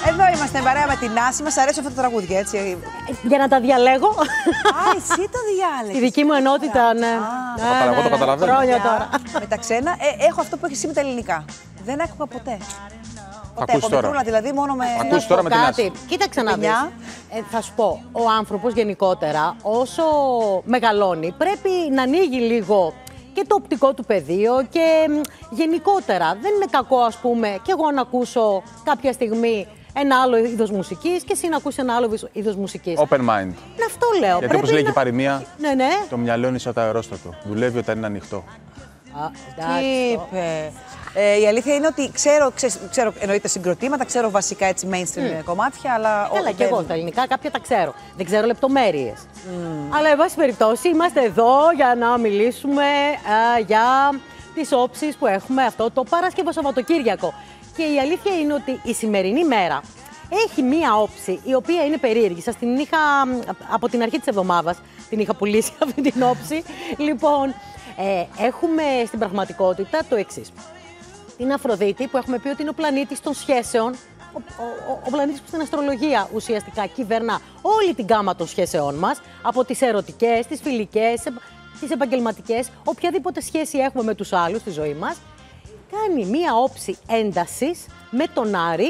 Εδώ είμαστε παρέα με την Άση. Μας αρέσει αυτό το τραγούδι, έτσι. Για να τα διαλέγω. Α, εσύ το διάλεξες. Στη δική μου ενότητα, ναι. Εγώ το καταλαβαίνω. Χρόνια τώρα. Με τα ξένα. Έχω αυτό που έχει εσύ με τα ελληνικά. Δεν άκουγα ποτέ. Ποτέ. Ακούς Από τώρα. μικρούλα, δηλαδή μόνο με. Ακούς τώρα με την Άση. Κοίταξε να δεις. Παιδιά. Θα σου πω, ο άνθρωπος γενικότερα, όσο μεγαλώνει, πρέπει να ανοίγει λίγο και το οπτικό του πεδίο και γενικότερα. Δεν είναι κακό, ας πούμε, και εγώ να ακούσω κάποια στιγμή ένα άλλο είδος μουσικής και εσύ να ακούσεις ένα άλλο είδος μουσικής. Open mind. Αυτό λέω. Γιατί όπως λέει και η παροιμία, Ναι. το μυαλό είναι σαν το αερόστατο. Δουλεύει όταν είναι ανοιχτό. Τι είπε. Η αλήθεια είναι ότι ξέρω εννοείται συγκροτήματα, ξέρω βασικά έτσι mainstream κομμάτια, αλλά. Καλά, και εγώ στα ελληνικά κάποια τα ξέρω. Δεν ξέρω λεπτομέρειες. Αλλά, εν πάση περιπτώσει, είμαστε εδώ για να μιλήσουμε για τις όψεις που έχουμε αυτό το Παρασκευό Σαββατοκύριακο. Και η αλήθεια είναι ότι η σημερινή μέρα έχει μία όψη η οποία είναι περίεργη. Σας την είχα από την αρχή της εβδομάδας, την είχα πουλήσει αυτή την όψη. Λοιπόν, έχουμε στην πραγματικότητα το εξής. Την Αφροδίτη που έχουμε πει ότι είναι ο πλανήτης των σχέσεων, ο πλανήτης που στην αστρολογία ουσιαστικά κυβερνά όλη την γκάμα των σχέσεών μας, από τις ερωτικές, τις φιλικές, τις επαγγελματικές, οποιαδήποτε σχέση έχουμε με τους άλλους στη ζωή μας, κάνει μία όψη έντασης με τον Άρη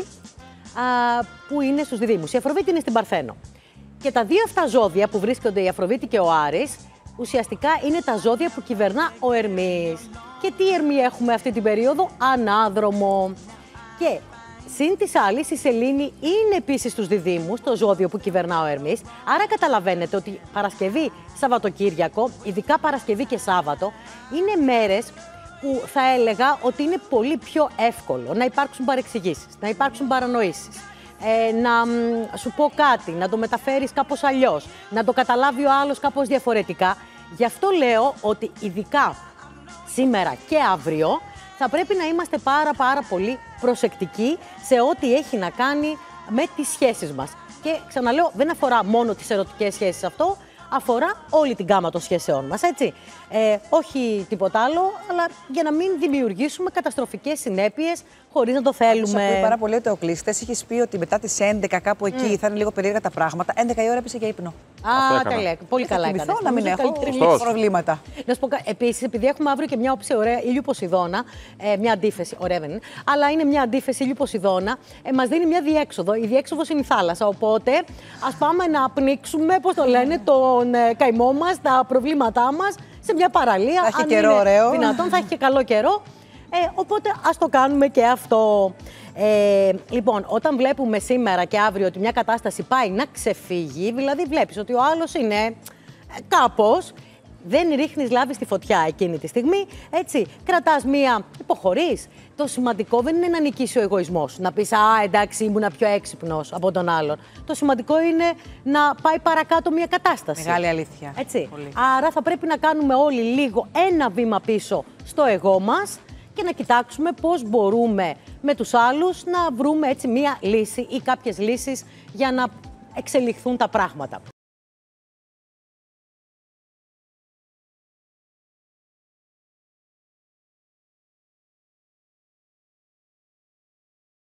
που είναι στους Διδύμους. Η Αφροδίτη είναι στην Παρθένο. Και τα δύο αυτά ζώδια που βρίσκονται, η Αφροδίτη και ο Άρης, ουσιαστικά είναι τα ζώδια που κυβερνά ο Ερμής. Και τι Ερμή έχουμε αυτή την περίοδο? Ανάδρομο. Και συν της άλλης η Σελήνη είναι επίσης στους Διδύμους, το ζώδιο που κυβερνά ο Ερμής. Άρα καταλαβαίνετε ότι Παρασκευή, Σαββατοκύριακο, ειδικά Παρασκευή και Σάββατο, είναι μέρες που θα έλεγα ότι είναι πολύ πιο εύκολο να υπάρξουν παρεξηγήσεις, να υπάρξουν παρανοήσεις. Να σου πω κάτι, να το μεταφέρεις κάπως αλλιώς, να το καταλάβει ο άλλος κάπως διαφορετικά. Γι' αυτό λέω ότι ειδικά σήμερα και αύριο θα πρέπει να είμαστε πάρα πολύ προσεκτικοί σε ό,τι έχει να κάνει με τις σχέσεις μας. Και ξαναλέω, δεν αφορά μόνο τις ερωτικές σχέσεις αυτό, αφορά όλη την γκάμα των σχέσεών μας, έτσι. Όχι τίποτα άλλο, αλλά για να μην δημιουργήσουμε καταστροφικές συνέπειες χωρίς να το θέλουμε. Ακούει πάρα πολύ ο Θεοκλής. Χθες είχες πει ότι μετά τις 11 κάπου εκεί θα είναι λίγο περίεργα τα πράγματα. 11 η ώρα έπεσε για ύπνο. Τέλεια. Πολύ καλά έκανες. Να μην έχω προβλήματα. Να σου πω επίσης, επειδή έχουμε αύριο και μια όψη ωραία ήλιου Ποσειδώνα, μια αντίθεση, ωραία δεν είναι, αλλά είναι μια αντίθεση ήλιου Ποσειδώνα, μας δίνει μια διέξοδο. Η διέξοδος είναι η θάλασσα. Οπότε ας πάμε να πνίξουμε, πώς το λένε, τον καημό μας, τα προβλήματά μας σε μια παραλία. Θα έχει καιρό ωραίο. Δυνατόν, θα έχει και καλό καιρό. Οπότε ας το κάνουμε και αυτό. Λοιπόν, όταν βλέπουμε σήμερα και αύριο ότι μια κατάσταση πάει να ξεφύγει, δηλαδή βλέπεις ότι ο άλλος είναι κάπως, δεν ρίχνεις λάδι στη φωτιά εκείνη τη στιγμή, έτσι, κρατάς μία, υποχωρείς. Το σημαντικό δεν είναι να νικήσει ο εγωισμός, να πεις εντάξει ήμουνα πιο έξυπνος από τον άλλον. Το σημαντικό είναι να πάει παρακάτω μια κατάσταση. Μεγάλη αλήθεια. Έτσι. Πολύ. Άρα θα πρέπει να κάνουμε όλοι λίγο ένα βήμα πίσω στο εγώ μας και να κοιτάξουμε πώς μπορούμε με τους άλλους να βρούμε έτσι μία λύση ή κάποιες λύσεις για να εξελιχθούν τα πράγματα.